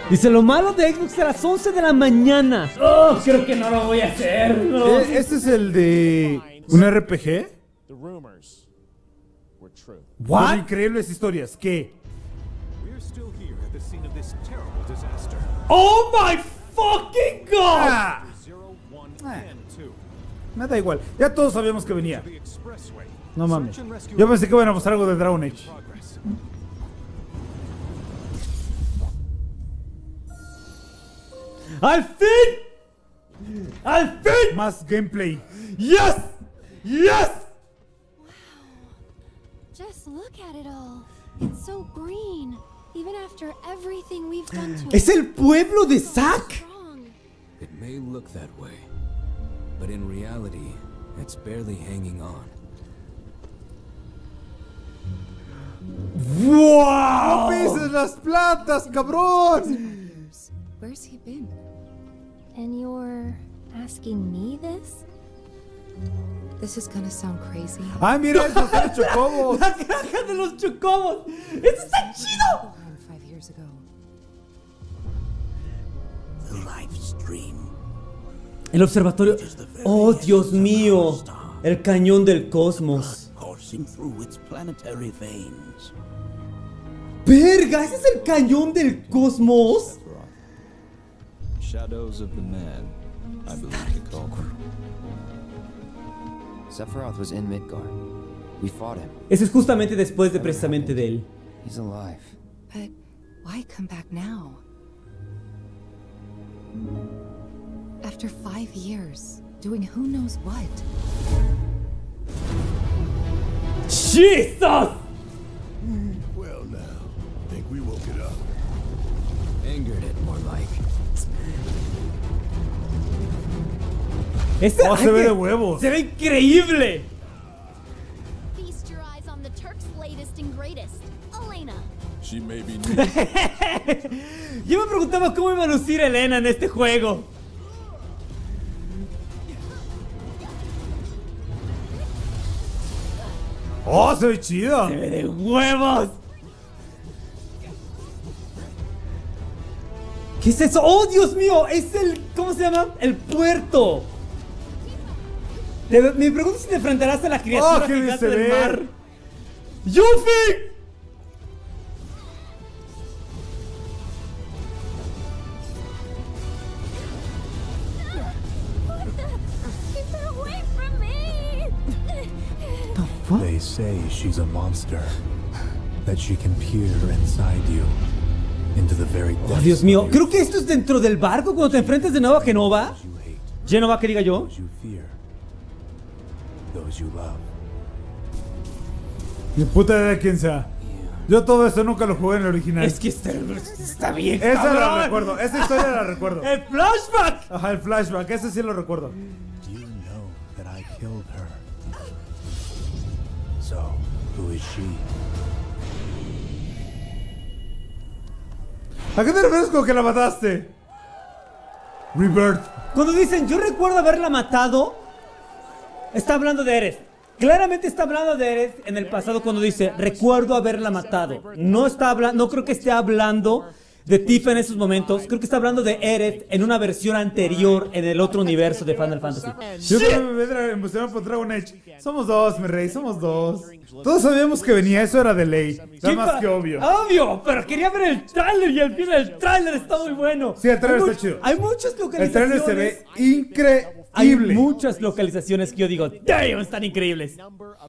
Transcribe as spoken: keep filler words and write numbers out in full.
Dice, lo malo de Xbox a las once de la mañana. Oh, creo que no lo voy a hacer. No. Eh, este es el de un R P G. What? Las increíbles historias. ¿Qué? Oh my fucking god. Ah. Ah. Me da igual. Ya todos sabíamos que venía. No mames. Yo pensé que iban a mostrar algo de Dragon Age. ¡Al fin! ¡Al fin! Más gameplay. ¡Yes! ¡Yes! Just look at it all. It's so green. Even after everything we've done to it. ¿Es el pueblo de Zack? Strong. It may look that way, but in reality, it's barely hanging on. ¡Wow! ¡No pises las plantas, cabrón! Where's he been? And you're asking me this? This is gonna sound crazy. ¡Ah, mira, esos son los chocobos! ¡La granja de los chocobos! ¡Eso está chido! Five years ago. The live stream. El observatorio. ¡Oh, Dios mío! El cañón del cosmos. Coursing through its planetary veins. ¡Verga! ¿Ese es el cañón del cosmos? Shadows of the Man, I believe they call them. Sephiroth was in Midgard. We fought him. Ese es justamente después de precisamente de él. He's alive. But why come back now? After five years, doing who knows what. Jesus! Well, now, think we woke it up. Angered it, more like. Este, Oh, se ve de huevos. Se ve increíble. Feast your eyes on the Turks' latest and greatest. Elena. She may be Yo me preguntaba cómo iba a lucir Elena en este juego. ¡Oh, se ve chido! Se ve de huevos. ¿Qué es eso? ¡Oh, Dios mío! Es el... ¿Cómo se llama? El puerto. Te, me pregunto si te enfrentarás a la criatura Oh, qué bien gigante se del ve. mar. ¡Yuffie! Keep her away from me! They say she's a monster. That she can peer inside you. Into the very Oh, depths Dios mío. of Creo que esto es dentro del barco cuando te enfrentas de nuevo a Genova. those you hate, Genova, que diga yo. those you fear, those you love. Ni puta idea de quién sea. Yo todo esto nunca lo jugué en el original. Es que está, está bien. Esa la cabrón. recuerdo, esa historia la recuerdo. El flashback. Ajá, el flashback, ese sí lo recuerdo. You know that I killed her. So, who is she? ¿A qué te refieres con que la mataste? Rebirth. Cuando dicen yo recuerdo haberla matado, está hablando de Aerith. Claramente está hablando de Aerith en el pasado cuando dice recuerdo haberla matado. No está hablando, no creo que esté hablando de Tifa en esos momentos. Creo que está hablando de Aerith en una versión anterior en el otro universo de Final Fantasy. Yo también me voy emocionado por Dragon Age. Somos dos, mi rey, somos dos. Todos sabíamos que venía, eso era de ley. Nada ¿Quién más va- que obvio. Obvio, pero quería ver el tráiler y al final el tráiler está muy bueno. Sí, el tráiler Hay está much- chido. Hay muchas El localizaciones. trailer se ve increíble. Hay muchas localizaciones que yo digo, damn, están increíbles.